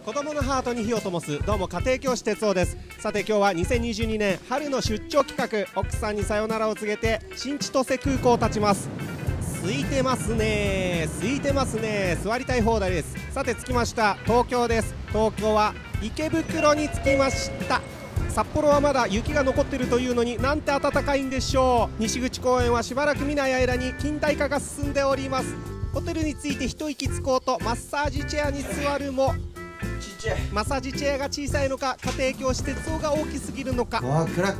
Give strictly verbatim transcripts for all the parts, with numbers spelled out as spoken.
子供のハートに火を灯す、どうも家庭教師哲夫です。さて今日はにせんにじゅうにねん春の出張企画、奥さんにさよならを告げて新千歳空港を立ちます。空いてますね空いてますね座りたい放題です。さて着きました、東京です。東京は池袋に着きました。札幌はまだ雪が残っているというのになんて暖かいんでしょう。西口公園はしばらく見ない間に近代化が進んでおります。ホテルに着いて一息つこうとマッサージチェアに座るもマッサージチェアが小さいのか、家庭教師哲夫が大きすぎるのか。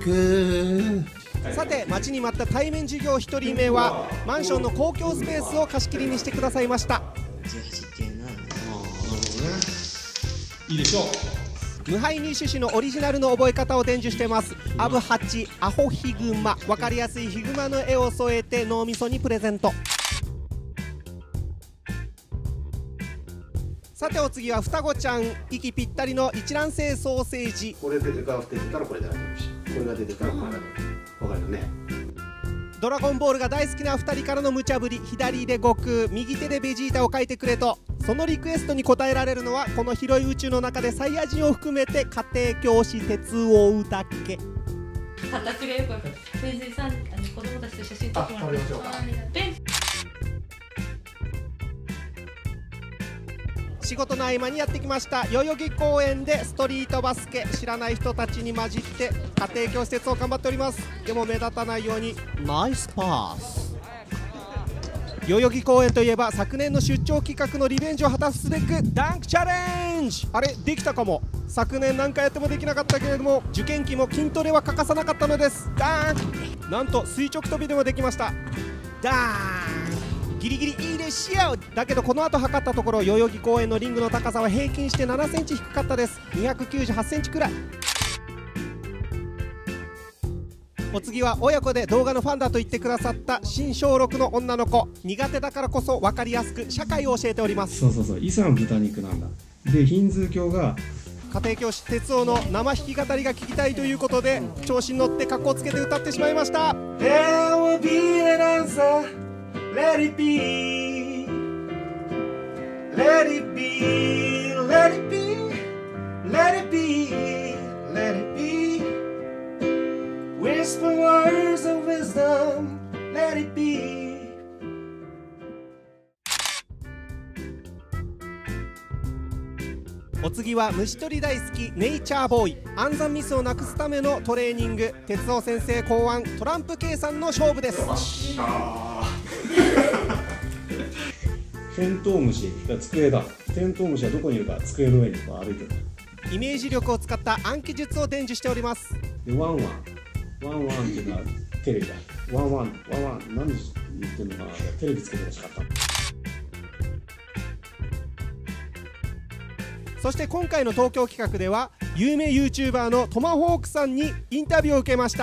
さて待ちに待った対面授業ひとりめはマンションの公共スペースを貸し切りにしてくださいました。 いいでしょう。 無敗に種子のオリジナルの覚え方を伝授してます。アブハチ、アホヒグマ、分かりやすいヒグマの絵を添えて脳みそにプレゼント。さてお次は双子ちゃん、息ぴったりの一卵性ソーセージ。 これ出てから出てたらこれであげるし、これが出てからこれが出て分かるね。 ドラゴンボールが大好きなふたりからの無茶ぶり。左で悟空、右手でベジータを描いてくれと、そのリクエストに応えられるのはこの広い宇宙の中でサイヤ人を含めて家庭教師哲夫だけ。 片くれよくやっぱ先生さん、あの子供たちと写真撮ってもらって。 仕事の合間にやってきました代々木公園でストリートバスケ。知らない人たちに混じって家庭教師哲夫頑張っております。でも目立たないようにナイスパス。代々木公園といえば昨年の出張企画のリベンジを果たすべくダンクチャレンジ。あれできたかも。昨年何回やってもできなかったけれども受験期も筋トレは欠かさなかったのです。ダンク、なんと垂直跳びでもできました。ダーン、ギリギリいいですよ。だけどこの後測ったところ代々木公園のリングの高さは平均してななセンチ低かったです。にひゃくきゅうじゅうはちセンチくらい。お次は親子で動画のファンだと言ってくださった新小ろくの女の子。苦手だからこそ分かりやすく社会を教えております。 そうそうそう、イスラム豚肉なんだ。でヒンズー教が家庭教師哲夫の生弾き語りが聞きたいということで調子に乗って格好つけて歌ってしまいました。 There will be an answer, let it be, let it be, let it be, let it be, let it be, whisper words of wisdom, let it be。お次は虫取り大好きネイチャーボーイ。暗算ミスをなくすためのトレーニング。哲夫先生考案トランプ計算の勝負です。 テントウムシが机だ。テントウムシはどこにいるか、机の上にこう歩いてる。 イメージ力を使った暗記術を伝授しております。 でワンワンワンワンっていうのはテレビだ。ワンワンワンワン何言ってんのかな。テレビつけてほしかった。 そして今回の東京企画では有名 ユーチューバー のトマホークさんにインタビューを受けました。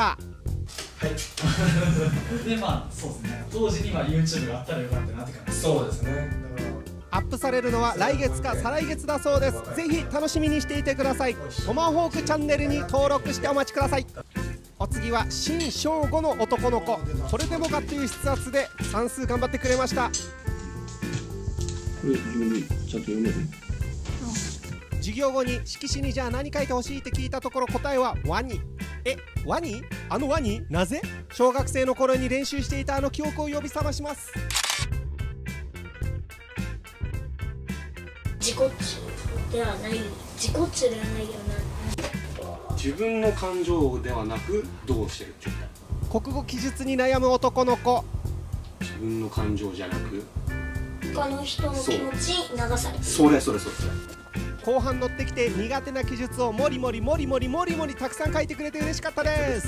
はいでまあそうですね、当時には ユーチューブ があったらよかったなって感じ。そうですね。だからアップされるのは来月か再来月だそうです。ぜひ楽しみにしていてください。トマホークチャンネルに登録してお待ちください。お次は新小ごの男の子。それでもかっていう筆圧で算数頑張ってくれました。 これ自分でちゃんと読める？ 授業後に色紙にじゃあ何書いてほしいって聞いたところ答えはワニ。え、ワニ？あのワニ？なぜ？小学生の頃に練習していたあの記憶を呼び覚まします。 自己中ではない、自己中ではないよな。自分の感情ではなくどうしてるっていう国語記述に悩む男の子。 自分の感情じゃなく他の人の気持ちに流されてる。 それそれそれ。 後半乗ってきて苦手な記述をもりもりもりもりもりもりたくさん書いてくれて嬉しかったです。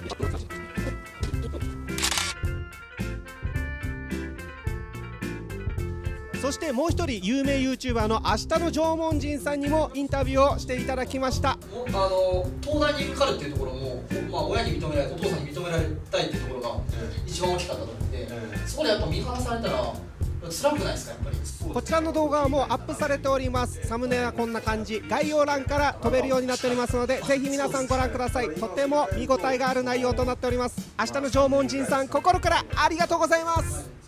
そしてもう一人有名 ユーチューバー の明日の縄文人さんにもインタビューをしていただきました。 あの東大に受かるっていうところも、まあ、親に認められお父さんに認められたいっていうところが一番大きかったと思って、そこでやっぱ見放されたら辛くないですかやっぱり。 こちらの動画はもうアップされております。サムネはこんな感じ、概要欄から飛べるようになっておりますのでぜひ皆さんご覧ください。とても見応えがある内容となっております。明日の縄文人さん心からありがとうございます。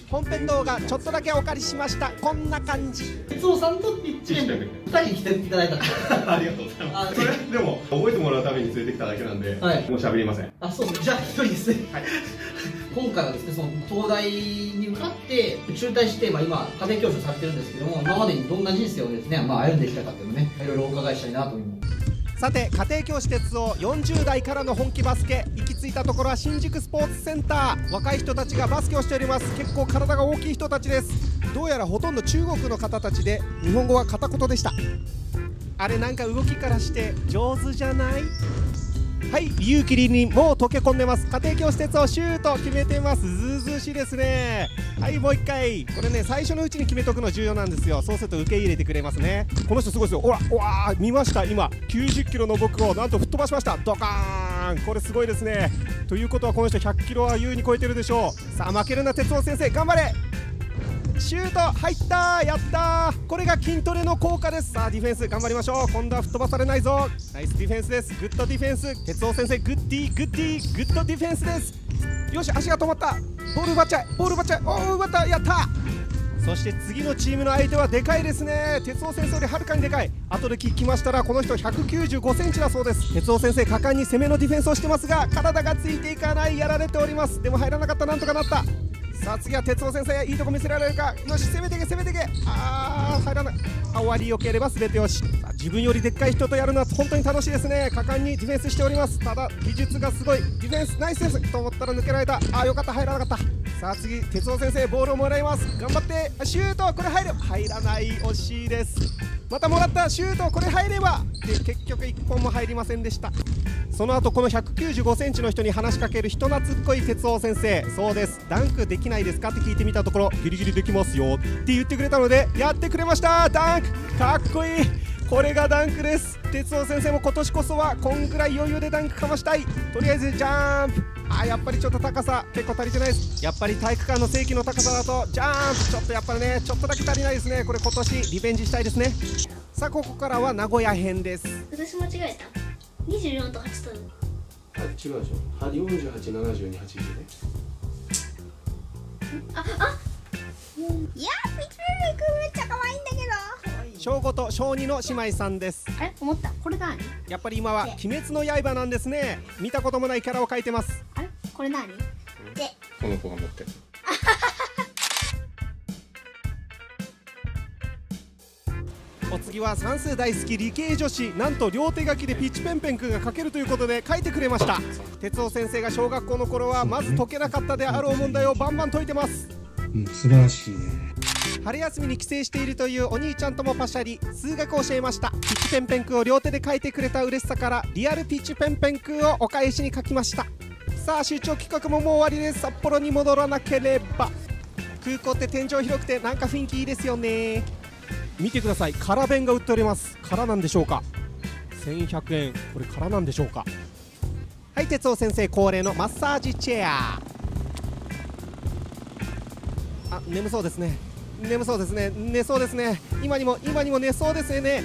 本編動画ちょっとだけお借りしました。こんな感じ。 哲夫さんとピッチペンふたり来ていただいたんですありがとうございます。それでも覚えてもらうために連れてきただけなんで、 はい、 もう喋りません。 あ、そうですね。じゃあ一人ですね。はい。今回はですね、その東大に向かって中退して、まあ、今家庭教師をされてるんですけども、今までにどんな人生をですね、まあ、歩んできたかっていうのをね、いろいろお伺いしたいなと思います。 さて、家庭教師哲夫よんじゅう代からの本気バスケ、行き着いたところは新宿スポーツセンター。若い人たちがバスケをしております。結構体が大きい人たちです。どうやらほとんど中国の方たちで、日本語は片言でした。あれ、なんか動きからして上手じゃない？はい、勇気りにもう溶け込んでます。家庭教師哲夫シュート決めてます。ずうずうしいですね。はい、もう一回。これね、最初のうちに決めとくの重要なんですよ。そうすると受け入れてくれますね。この人すごいですよ。ほら、うわー、見ました。今きゅうじゅっキロの僕をなんと吹っ飛ばしました。ドカーン。これすごいですね。ということはこの人ひゃっキロは優に超えてるでしょう。さあ、負けるな哲夫先生、頑張れ。シュート入ったー、やったー。これが筋トレの効果です。さあ、ディフェンス頑張りましょう。今度は吹っ飛ばされないぞ。ナイスディフェンスです。グッドディフェンス。哲夫先生、グッディーグッディーグッドディフェンスです。よし、足が止まった。ボール奪っちゃえ、ボール奪っちゃえ。おお、奪った、やった。そして次のチームの相手はでかいですね。哲夫先生よりはるかにでかい。後で聞きましたら、この人ひゃくきゅうじゅうごセンチだそうです。哲夫先生、果敢に攻めのディフェンスをしてますが、体がついていかない。やられております。でも入らなかった。なんとかなった。さあ、次は哲夫先生、いいとこ見せられるか。よし、攻めていけ攻めていけ。あー、入らない。あ、終わりよければ全てよし。さあ、自分よりでっかい人とやるのは本当に楽しいですね。果敢にディフェンスしております。ただ技術がすごい。ディフェンスナイスですと思ったら抜けられた。あー、よかった、入らなかった。さあ、次哲夫先生、ボールをもらいます。頑張って。シュート、これ入る。入らない。惜しいです。またもらった。シュート、これ入れば。で、結局いっぽんも入りませんでした。その後このひゃくきゅうじゅうごセンチの人に話しかける人懐っこい哲夫先生。そうです、ダンクできないですかって聞いてみたところ、ギリギリできますよって言ってくれたのでやってくれました。ダンクかっこいい。これがダンクです。哲夫先生も今年こそはこんぐらい余裕でダンクかましたい。とりあえずジャンプ。あ、やっぱりちょっと高さ結構足りてないです。やっぱり体育館の正規の高さだとジャンプちょっとやっぱりね、ちょっとだけ足りないですね。これ今年リベンジしたいですね。さあ、ここからは名古屋編です。 私間違えた。にじゅうよんとはちとる。 あ、違うでしょ。はよんじゅうはち、ななじゅうに、はちじゅうね。 あ、あ、いやー、ピチペンペンくんめっちゃ可愛いんだけど。 小ごと小にの姉妹さんです。 あれ、思った。これ何？ やっぱり今は鬼滅の刃なんですね。見たこともないキャラを描いてます。 あれ、これ何？で、 この子が持ってる。 お次は算数大好き理系女子。なんと両手書きでピッチペンペンくんが書けるということで書いてくれました。哲夫先生が小学校の頃はまず解けなかったであろう問題をバンバン解いてます。 うん、素晴らしいね。 春休みに帰省しているというお兄ちゃんともパシャリ。数学を教えました。ピッチペンペンくんを両手で書いてくれた嬉しさからリアルピッチペンペンくんをお返しに書きました。さあ、出張企画ももう終わりです。札幌に戻らなければ。空港って天井広くてなんか雰囲気いいですよね。見てください、空弁が売っております。空なんでしょうか。せんひゃくえん、これ空なんでしょうか。はい、哲夫先生恒例のマッサージチェア。あ、眠そうですね。眠そうですね。寝そうですね。今にも今にも寝そうですよね。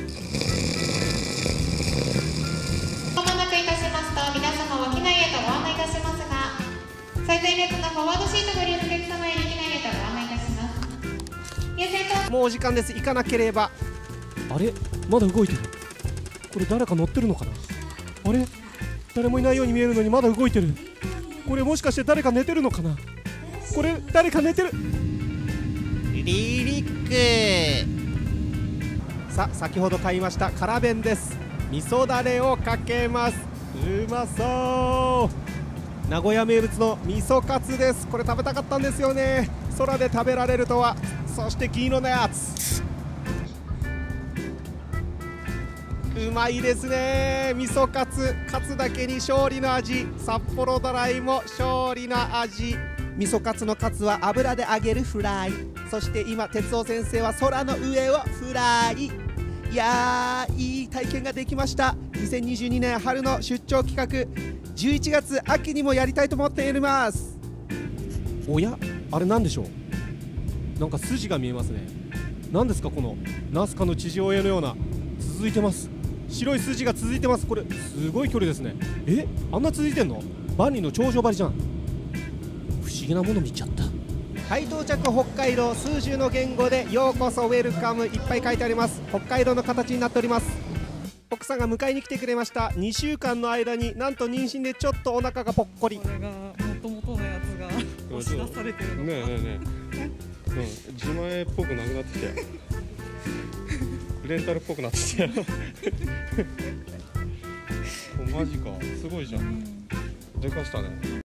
まもなくいたしますと、皆様は機内へとご案内いたしますが、最前列のフォワードシートご利用のお客様より機内へとご案内いたします。優先ともうお時間です。行かなければ。あれ、まだ動いてる。これ誰か乗ってるのかな。あれ、誰もいないように見えるのにまだ動いてる。これもしかして誰か寝てるのかな。これ誰か寝てる。リリック。さあ、先ほど買いました辛弁です。味噌だれをかけます。うまそう。名古屋名物の味噌カツです。これ食べたかったんですよね。空で食べられるとは。そして銀色のやつ、うまいですね。味噌カツ、カツだけに勝利の味。札幌ドライも勝利の味。味噌カツのカツは油で揚げるフライ。そして今哲夫先生は空の上をフライ。いやー、いい体験ができました。にせんにじゅうにねん春の出張企画、じゅういちがつ秋にもやりたいと思っております。おや、あれなんでしょう。なんか筋が見えますね。何ですかこのナスカの地上絵のような。続いてます。白い筋が続いてます。これすごい距離ですね。え、あんな続いてんの。万里の長城張りじゃん。不思議なもの見ちゃった。 はい到着北海道、数十の言語でようこそウェルカムいっぱい書いてあります。北海道の形になっております。奥さんが迎えに来てくれました。にしゅうかんの間になんと妊娠でちょっとお腹がぽっこり。 これがもともとのやつが押し出されてるのか。 ねえねえねえ、うん、自前っぽくなくなってきたよレンタルっぽくなってきたよマジか、すごいじゃん、でかしたね。